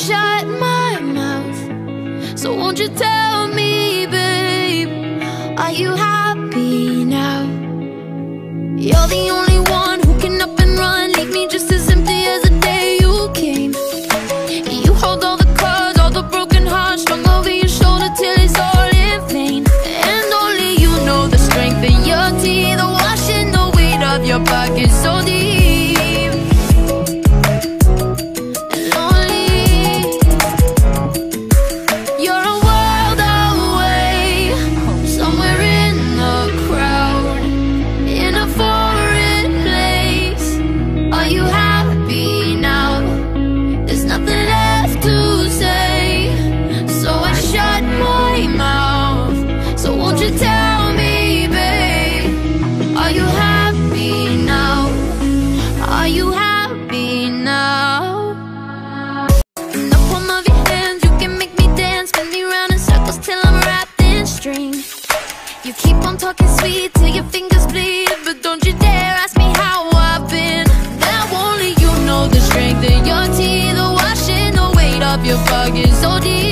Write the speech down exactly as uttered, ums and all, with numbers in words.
shut my mouth. So won't you tell me, babe, are you happy now? You're the only one who can up and run, leave me just as empty as the day you came. You hold all the cards, all the broken hearts strung over your shoulder till it's all in vain. And only you know the strength in your teeth, the washing the weight of your pockets so deep. And only you're a world away, somewhere in the crowd, in a foreign place. Are you happy now? There's nothing left to say, so I shut my mouth. So won't you tell me, babe, are you happy now? Are you happy now? In the palm of your hands, you can make me dance, spin me round in circles till I'm wrapped in string. You keep on talking sweet till your fingers bleed, but don't you dare ask me how I've been. Now only you know the strength in your teeth, the washing the weight of your pockets so deep.